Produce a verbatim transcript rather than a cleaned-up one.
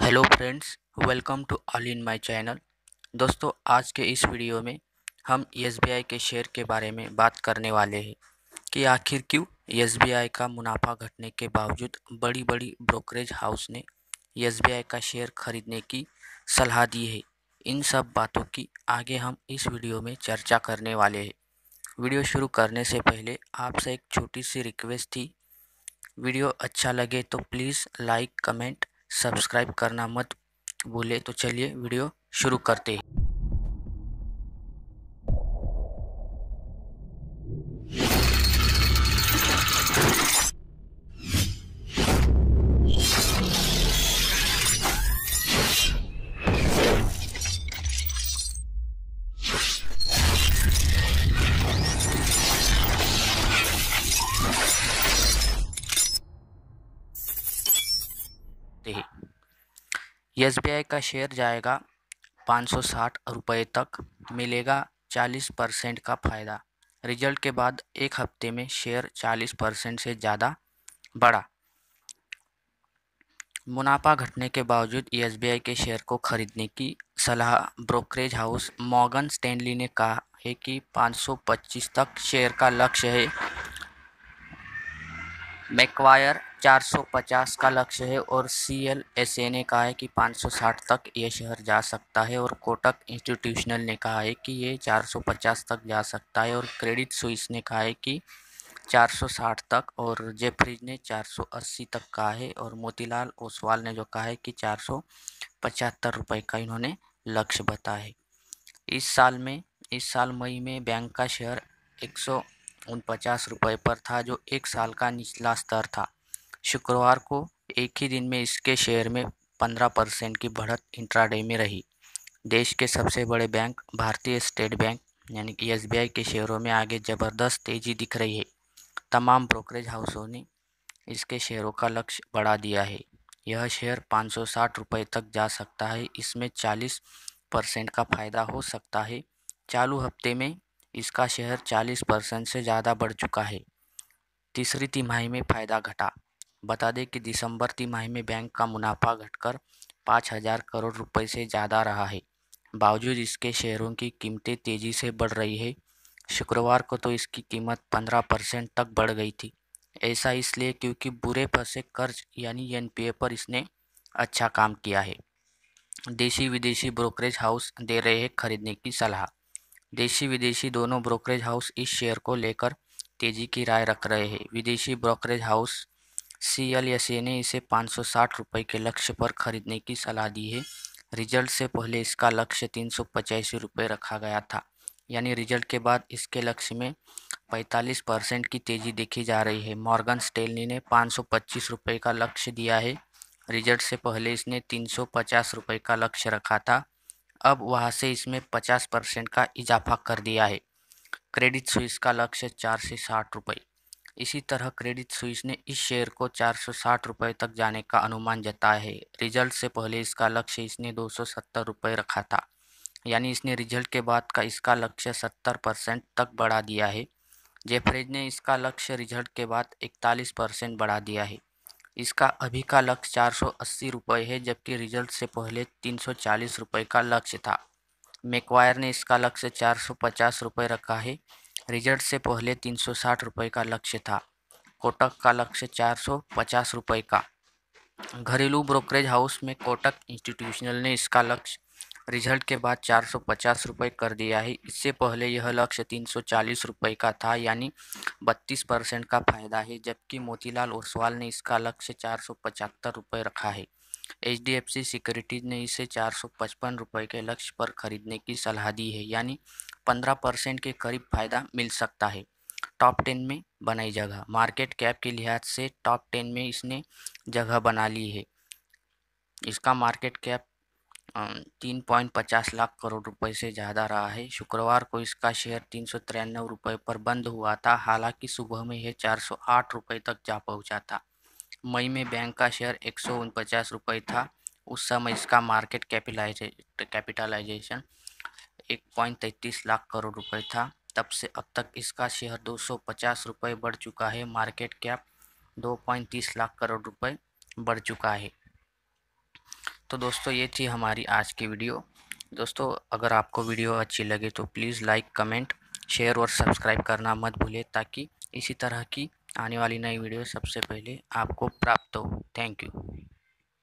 Hello friends, welcome to all in my channel. दोस्तों, आज के इस वीडियो में हम एस बी आई के शेयर के बारे में बात करने वाले हैं कि आखिर क्यों एस बी आई का मुनाफा घटने के बावजूद बड़ी बड़ी ब्रोकरेज हाउस ने एस बी आई का शेयर खरीदने की सलाह दी है। इन सब बातों की आगे हम इस वीडियो में चर्चा करने वाले हैं। वीडियो शुरू करने से पहले आपसे एक छोटी सी रिक्वेस्ट थी। वीडियो अच्छा लगे तो प्लीज़ लाइक, कमेंट, सब्सक्राइब करना मत भूले। तो चलिए वीडियो शुरू करते हैं। एस बी आई का शेयर जाएगा पाँच सौ साठ रुपये तक, मिलेगा चालीस परसेंट का फ़ायदा। रिजल्ट के बाद एक हफ्ते में शेयर चालीस परसेंट से ज़्यादा बढ़ा। मुनाफा घटने के बावजूद एस बी आई के शेयर को खरीदने की सलाह ब्रोकरेज हाउस मॉर्गन स्टैनली ने कहा है कि पाँच सौ पच्चीस तक शेयर का लक्ष्य है। मैक्वायर चार सौ पचास का लक्ष्य है और सी एल एस ए ने कहा है कि पाँच सौ साठ तक ये शेयर जा सकता है और कोटक इंस्टीट्यूशनल ने कहा है कि ये चार सौ पचास तक जा सकता है और क्रेडिट स्विस ने कहा है कि चार सौ साठ तक और जेफरीज ने चार सौ अस्सी तक कहा है और मोतीलाल ओसवाल ने जो कहा है कि चार सौ पचहत्तर रुपये का इन्होंने लक्ष्य बताया है। इस साल में इस साल मई में बैंक का शेयर एक सौ उनपचास रुपये पर था, जो एक साल का निचला स्तर था। शुक्रवार को एक ही दिन में इसके शेयर में पंद्रह परसेंट की बढ़त इंट्राडे में रही। देश के सबसे बड़े बैंक भारतीय स्टेट बैंक यानी कि एस बी आई के शेयरों में आगे ज़बरदस्त तेज़ी दिख रही है। तमाम ब्रोकरेज हाउसों ने इसके शेयरों का लक्ष्य बढ़ा दिया है। यह शेयर पाँच सौ साठ रुपये तक जा सकता है। इसमें चालीस परसेंट का फ़ायदा हो सकता है। चालू हफ्ते में इसका शेयर चालीस परसेंट से ज़्यादा बढ़ चुका है। तीसरी तिमाही में फ़ायदा घटा। बता दें कि दिसंबर तिमाही में बैंक का मुनाफा घटकर पाँच हज़ार करोड़ रुपए से ज़्यादा रहा है। बावजूद इसके शेयरों की कीमतें तेज़ी से बढ़ रही है। शुक्रवार को तो इसकी कीमत पंद्रह परसेंट तक बढ़ गई थी। ऐसा इसलिए क्योंकि बुरे फंसे कर्ज यानी एन पी ए पर इसने अच्छा काम किया है। देशी विदेशी ब्रोकरेज हाउस दे रहे हैं खरीदने की सलाह। देशी विदेशी दोनों ब्रोकरेज हाउस इस शेयर को लेकर तेजी की राय रख रहे हैं। विदेशी brokerage house C L S A ने इसे पाँच सौ साठ रुपये के लक्ष्य पर खरीदने की सलाह दी है। रिजल्ट से पहले इसका लक्ष्य तीन सौ पचासी रुपये रखा गया था, यानी रिजल्ट के बाद इसके लक्ष्य में पैंतालीस परसेंट की तेज़ी देखी जा रही है। मॉर्गन स्टैनली ने पाँच सौ पच्चीस रुपये का लक्ष्य दिया है। रिजल्ट से पहले इसने तीन सौ पचास रुपये का लक्ष्य रखा था। अब वहां से इसमें पचास परसेंट का इजाफा कर दिया है। क्रेडिट स्विस का लक्ष्य चार से साठ रुपये। इसी तरह क्रेडिट स्विस ने इस शेयर को चार सौ साठ रुपये तक जाने का अनुमान जताया है। रिजल्ट से पहले इसका लक्ष्य इसने दो सौ सत्तर रुपये रखा था, यानी इसने रिजल्ट के बाद का इसका लक्ष्य सत्तर परसेंट तक बढ़ा दिया है। जेफरीज ने इसका लक्ष्य रिजल्ट के बाद इकतालीस परसेंट बढ़ा दिया है। इसका अभी का लक्ष्य चार सौ अस्सी रुपये है, जबकि रिजल्ट से पहले तीन सौ चालीस रुपये का लक्ष्य था। मैक्वायर ने इसका लक्ष्य चार सौ पचास रुपये रखा है। रिजल्ट से पहले तीन सौ साठ रुपये का लक्ष्य था। कोटक का लक्ष्य चार सौ पचास रुपये का। घरेलू ब्रोकरेज हाउस में कोटक इंस्टीट्यूशनल ने इसका लक्ष्य रिजल्ट के बाद चार सौ पचास रुपये कर दिया है। इससे पहले यह लक्ष्य तीन सौ चालीस रुपये का था, यानी बत्तीस परसेंट का फायदा है। जबकि मोतीलाल ओसवाल ने इसका लक्ष्य चार सौ पचहत्तर रुपये रखा है। H D F C securities ने इसे चार सौ पचपन रुपये के लक्ष्य पर खरीदने की सलाह दी है, यानी पंद्रह परसेंट के करीब फायदा मिल सकता है। टॉप टेन में बनाई जगह। मार्केट कैप के लिहाज से टॉप टेन में इसने जगह बना ली है। इसका मार्केट कैप तीन पॉइंट पचास लाख करोड़ रुपए से ज़्यादा रहा है। शुक्रवार को इसका शेयर तीन सौ तिरानवे रुपये पर बंद हुआ था। हालांकि सुबह में यह चार सौ आठ रुपये तक जा पहुंचा था। मई में बैंक का शेयर एक सौ उनपचास रुपये था। उस समय इसका मार्केट कैपिटलाइजे कैपिटलाइजेशन एक पॉइंट तैंतीस लाख करोड़ रुपए था। तब से अब तक इसका शेयर दो सौ पचास रुपये बढ़ चुका है। मार्केट कैप दो पॉइंट तीस लाख करोड़ रुपए बढ़ चुका है। तो दोस्तों ये थी हमारी आज की वीडियो। दोस्तों अगर आपको वीडियो अच्छी लगे तो प्लीज़ लाइक, कमेंट, शेयर और सब्सक्राइब करना मत भूलें, ताकि इसी तरह की आने वाली नई वीडियो सबसे पहले आपको प्राप्त हो। Thank you.